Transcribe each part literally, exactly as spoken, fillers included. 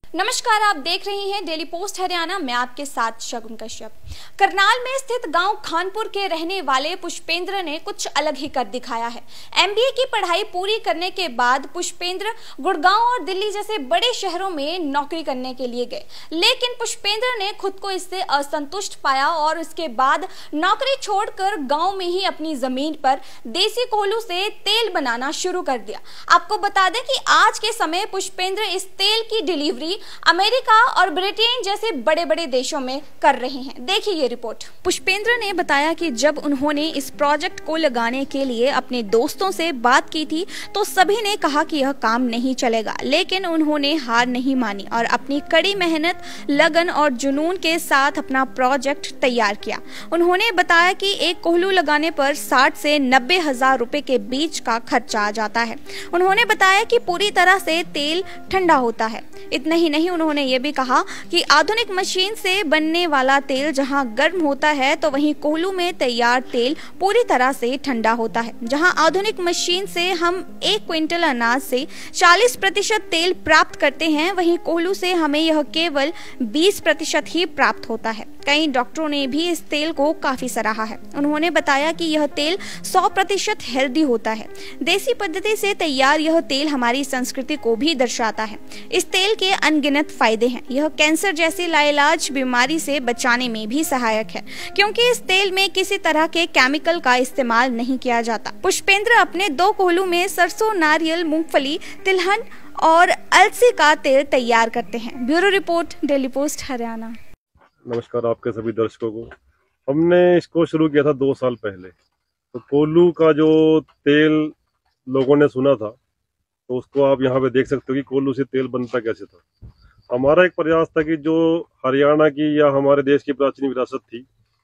नमस्कार, आप देख रहे हैं डेली पोस्ट हरियाणा। मैं आपके साथ शगुन कश्यप। करनाल में स्थित गांव खानपुर के रहने वाले पुष्पेंद्र ने कुछ अलग ही कर दिखाया है। एमबीए की पढ़ाई पूरी करने के बाद पुष्पेंद्र गुड़गांव और दिल्ली जैसे बड़े शहरों में नौकरी करने के लिए गए, लेकिन पुष्पेंद्र ने खुद को इससे असंतुष्ट पाया और इसके बाद नौकरी छोड़कर गाँव में ही अपनी जमीन पर देसी कोयलों से तेल बनाना शुरू कर दिया। आपको बता दें कि आज के समय पुष्पेंद्र इस तेल की डिलीवरी अमेरिका और ब्रिटेन जैसे बड़े बड़े देशों में कर रहे हैं। देखिए ये रिपोर्ट। पुष्पेंद्र ने बताया कि जब उन्होंने इस प्रोजेक्ट को लगाने के लिए अपने दोस्तों से बात की थी तो सभी ने कहा कि यह काम नहीं चलेगा, लेकिन उन्होंने हार नहीं मानी और अपनी कड़ी मेहनत, लगन और जुनून के साथ अपना प्रोजेक्ट तैयार किया। उन्होंने बताया कि एक कोयलू लगाने पर साठ से नब्बे हजार रुपए के बीच का खर्चा आ जाता है। उन्होंने बताया कि पूरी तरह से तेल ठंडा होता है। इतना ही नहीं, उन्होंने ये भी कहा कि आधुनिक मशीन से बनने वाला तेल जहां गर्म होता है तो वहीं कोयलू में तैयार तेल पूरी तरह से ठंडा होता है। जहां आधुनिक मशीन से हम एक क्विंटल अनाज से चालीस प्रतिशत तेल प्राप्त करते हैं, वहीं कोयलू से हमें यह केवल बीस प्रतिशत ही प्राप्त होता है। कई डॉक्टरों ने भी इस तेल को काफी सराहा है। उन्होंने बताया कि यह तेल सौ प्रतिशत हेल्दी होता है। देसी पद्धति से तैयार यह तेल हमारी संस्कृति को भी दर्शाता है। इस तेल के अनगिनत फायदे हैं। यह कैंसर जैसी लाइलाज बीमारी से बचाने में भी सहायक है, क्योंकि इस तेल में किसी तरह के केमिकल का इस्तेमाल नहीं किया जाता। पुष्पेंद्र अपने दो कोयलू में सरसों, नारियल, मूंगफली, तिलहन और अलसी का तेल तैयार करते हैं। Bureau report, daily post Haryana. नमस्कार आपके सभी दर्शकों को। हमने इसको शुरू किया था दो साल पहले। तो कोयलू का जो तेल लोगों ने सुना था, तो उसको आप यहाँ पे देख सकते हो कि कोयलू से तेल बनता कैसे था। हमारा एक प्रयास था कि जो हरियाणा की या हमारे देश की प्राचीन विरासत थी,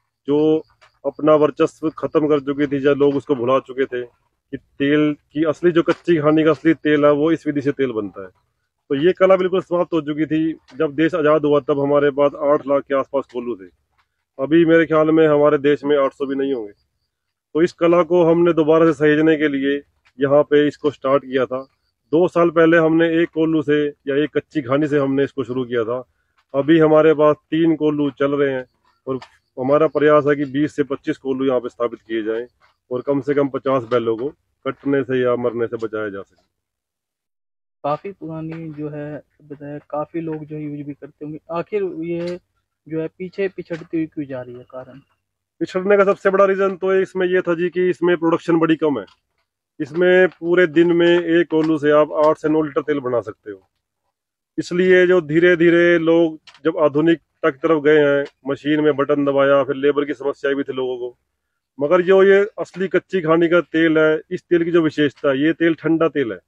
जो अपना वर्चस्व खत्म कर चुकी थी, जब लोग उसको भुला चुके थे, कि तेल की असली जो कच्ची खानी का असली तेल है वो इस विधि से तेल बनता है। तो ये कला बिल्कुल समाप्त हो चुकी थी। जब देश आज़ाद हुआ तब हमारे पास आठ लाख के आसपास कोयलू थे। अभी मेरे ख्याल में हमारे देश में आठ सौ भी नहीं होंगे। तो इस कला को हमने दोबारा से सहेजने के लिए यहाँ पे इसको स्टार्ट किया था। दो साल पहले हमने एक कोयलू से या एक कच्ची घानी से हमने इसको शुरू किया था। अभी हमारे पास तीन कोयलू चल रहे हैं और हमारा प्रयास है कि बीस से पच्चीस कोयलू यहाँ पे स्थापित किए जाएं और कम से कम पचास बैलों को कटने से या मरने से बचाया जा सके। काफी पुरानी जो है बताया, काफी लोग जो यूज भी करते होंगे। आखिर ये जो है पीछे पिछड़ती हुई क्यों जा रही है? कारण पिछड़ने का सबसे बड़ा रीजन तो इसमें ये था जी कि इसमें प्रोडक्शन बड़ी कम है। इसमें पूरे दिन में एक कोयलू से आप आठ से नौ लीटर तेल बना सकते हो। इसलिए जो धीरे धीरे लोग जब आधुनिक तक तरफ गए हैं, मशीन में बटन दबाया, फिर लेबर की समस्या भी थी लोगों को। मगर जो ये असली कच्ची खानी का तेल है, इस तेल की जो विशेषता है, ये तेल ठंडा तेल है।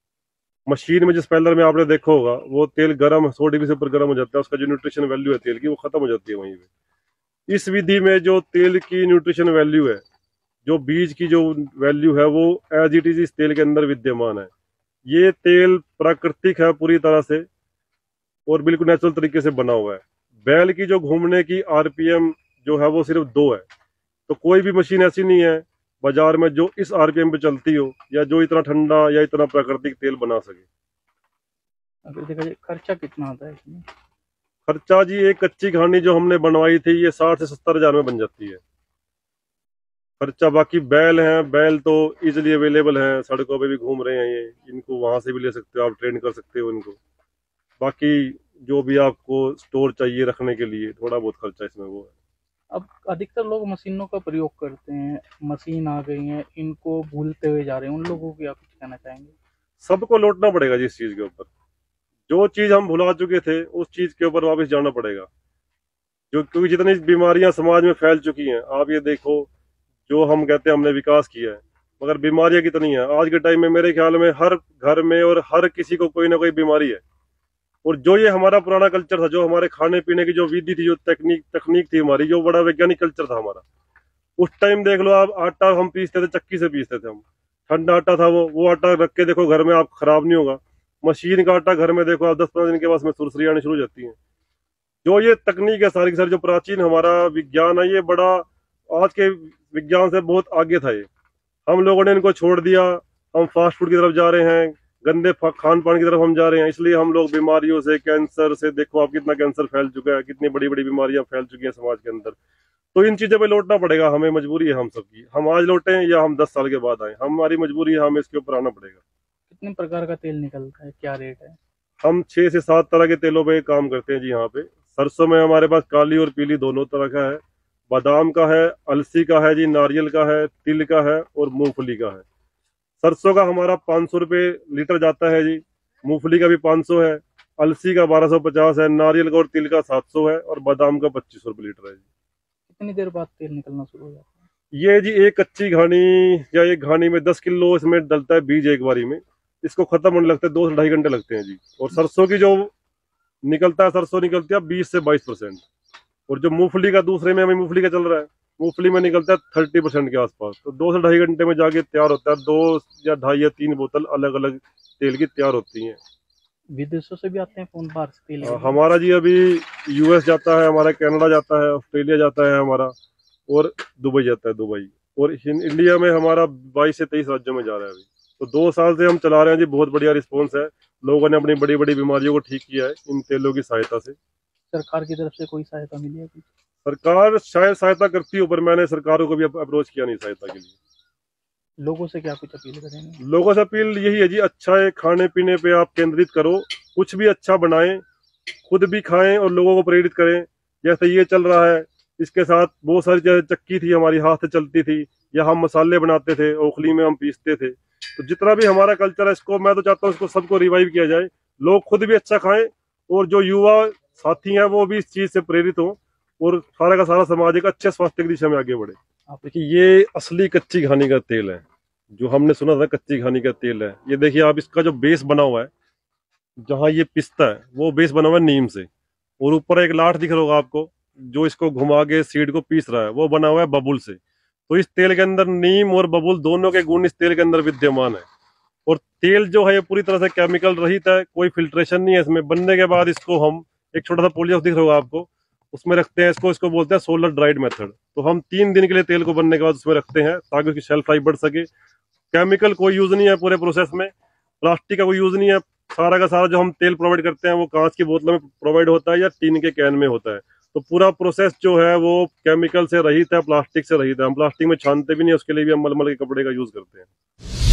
मशीन में जिस पैलर में आपने देखा होगा, वो तेल गर्म सौ डिग्री से ऊपर गर्म हो जाता है, उसका जो न्यूट्रिशन वैल्यू है तेल की वो खत्म हो जाती है वहीं पे। इस विधि में जो तेल की न्यूट्रिशन वैल्यू है, जो बीज की जो वैल्यू है, वो एज इट इज इस तेल के अंदर विद्यमान है। ये तेल प्राकृतिक है पूरी तरह से और बिल्कुल नेचुरल तरीके से बना हुआ है। बैल की जो घूमने की आरपीएम जो है वो सिर्फ दो है। तो कोई भी मशीन ऐसी नहीं है बाजार में जो इस आरपीएम पे चलती हो या जो इतना ठंडा या इतना प्राकृतिक तेल बना सके। अगर देखा जाए खर्चा कितना आता है इसमें? खर्चा जी, एक कच्ची घानी जो हमने बनवाई थी ये साठ से सत्तर हजार में बन जाती है खर्चा। बाकी बैल हैं, बैल तो इजीली अवेलेबल हैं, सड़कों पे भी घूम रहे हैं ये, इनको वहां से भी ले सकते हो, आप ट्रेन कर सकते हो इनको। बाकी जो भी आपको स्टोर चाहिए रखने के लिए, थोड़ा बहुत खर्चा इसमें वो है। अब अधिकतर लोग मशीनों का प्रयोग करते हैं, मशीन आ गई है, इनको भूलते हुए जा रहे हैं। उन लोगों को आप कुछ कहना चाहेंगे? सबको लौटना पड़ेगा जिस चीज के ऊपर, जो चीज हम भुला चुके थे उस चीज के ऊपर वापस जाना पड़ेगा। जो क्योंकि जितनी बीमारियां समाज में फैल चुकी हैं, आप ये देखो, जो हम कहते हैं हमने विकास किया है, मगर बीमारियां कितनी हैं आज के टाइम में। मेरे ख्याल में हर घर में और हर किसी को कोई ना कोई बीमारी है। और जो ये हमारा पुराना कल्चर था, जो हमारे खाने पीने की जो विधि थी, जो तकनीक तकनीक थी हमारी, जो बड़ा वैज्ञानिक कल्चर था हमारा, उस टाइम देख लो आप, आटा हम पीसते थे, चक्की से पीसते थे हम। ठंडा आटा था वो वो आटा रख के देखो घर में, आप खराब नहीं होगा। मशीन का आटा घर में देखो आप, दस पंद्रह दिन के बाद में सुरसरी आनी शुरू हो जाती है। जो ये तकनीक है सारी की सारी, जो प्राचीन हमारा विज्ञान है, ये बड़ा आज के विज्ञान से बहुत आगे था। ये हम लोगों ने इनको छोड़ दिया, हम फास्ट फूड की तरफ जा रहे हैं, गंदे खान पान की तरफ हम जा रहे हैं, इसलिए हम लोग बीमारियों से, कैंसर से, देखो आप कितना कैंसर फैल चुका है, कितनी बड़ी बड़ी बीमारियां फैल चुकी हैं समाज के अंदर। तो इन चीजों पे लौटना पड़ेगा, हमें मजबूरी है हम सबकी। हम आज लौटे या हम दस साल के बाद आए, हमारी मजबूरी है, हमें इसके ऊपर आना पड़ेगा। कितने प्रकार का तेल निकलता है, क्या रेट है? हम छह से सात तरह के तेलों पे काम करते हैं जी यहाँ पे। सरसों में हमारे पास काली और पीली दोनों तरह का है, बादाम का है, अलसी का है जी, नारियल का है, तिल का है और मूंगफली का है। सरसों का हमारा पाँच सौ रुपये लीटर जाता है जी, मूंगफली का भी पाँच सौ है, अलसी का बारह सौ पचास है, नारियल का और तिल का सात सौ है और बादाम का पच्चीस सौ रुपये लीटर है जी। कितनी देर बाद तेल निकलना शुरू हो जाता है? ये जी एक कच्ची घानी या एक घानी में दस किलो इसमें डलता है बीज एक बारी में, इसको खत्म होने लगता है दो से ढाई घंटे लगते हैं जी। और सरसों की जो निकलता है, सरसों निकलती है बीस से बाईस परसेंट, और जो मूंगफली का दूसरे में हमें मूंगफली का चल रहा है, मूंगफली में निकलता है थर्टी परसेंट के आसपास। तो दो से ढाई घंटे में जाके तैयार होता है, दो या ढाई या तीन बोतल अलग अलग तेल की तैयार होती हैं। विदेशों से भी आते हैं फोन बाहर से तेल? हमारा जी अभी यूएस जाता है, हमारा कनाडा जाता है, ऑस्ट्रेलिया जाता है हमारा, और दुबई जाता है दुबई, और इंडिया में हमारा बाईस से तेईस राज्यों में जा रहा है अभी। तो दो साल से हम चला रहे हैं जी, बहुत बढ़िया रिस्पॉन्स है, लोगों ने अपनी बड़ी बड़ी बीमारियों को ठीक किया है इन तेलों की सहायता से। सरकार की तरफ से कोई सहायता मिली है? सरकार शायद सहायता करती हो, पर मैंने सरकारों को भी अप्रोच किया नहीं सहायता के लिए। लोगों से क्या कुछ अपील करेंगे? लोगों से अपील यही है जी, अच्छा है, खाने पीने पे आप केंद्रित करो, कुछ भी अच्छा बनाएं, खुद भी खाएं और लोगों को प्रेरित करें। जैसे ये चल रहा है, इसके साथ बहुत सारी जैसे चक्की थी हमारी, हाथ से चलती थी, या हम मसाले बनाते थे, ओखली में हम पीसते थे। तो जितना भी हमारा कल्चर है, इसको मैं तो चाहता हूँ इसको सबको रिवाइव किया जाए, लोग खुद भी अच्छा खाएं और जो युवा साथी हैं वो भी इस चीज से प्रेरित हों, और सारा का सारा समाज एक अच्छे स्वास्थ्य की दिशा में आगे बढ़े। आप देखिए, ये असली कच्ची घानी का तेल है, जो हमने सुना था कच्ची घानी का तेल है। ये देखिए आप, इसका जो बेस बना हुआ है, जहाँ ये पिसता है वो बेस बना हुआ है नीम से, और ऊपर एक लाठ दिख रहा होगा आपको जो इसको घुमा के सीड को पीस रहा है, वो बना हुआ है बबूल से। तो इस तेल के अंदर नीम और बबूल दोनों के गुण इस तेल के अंदर विद्यमान है। और तेल जो है ये पूरी तरह से केमिकल रहित है, कोई फिल्ट्रेशन नहीं है इसमें। बनने के बाद इसको हम एक छोटा सा पोलियो दिख रहा होगा आपको, उसमें रखते हैं इसको, इसको बोलते हैं सोलर ड्राइड मेथड। तो हम तीन दिन के लिए तेल को बनने के बाद उसमें रखते हैं ताकि उसकी शेल्फ लाइफ बढ़ सके। केमिकल कोई यूज नहीं है पूरे प्रोसेस में, प्लास्टिक का कोई यूज नहीं है। सारा का सारा जो हम तेल प्रोवाइड करते हैं वो कांच की बोतलों में प्रोवाइड होता है या टीन के कैन में होता है। तो पूरा प्रोसेस जो है वो केमिकल से रहित है, प्लास्टिक से रहित है। हम प्लास्टिक में छानते भी नहीं, उसके लिए भी हम मलमल के कपड़े का यूज करते हैं।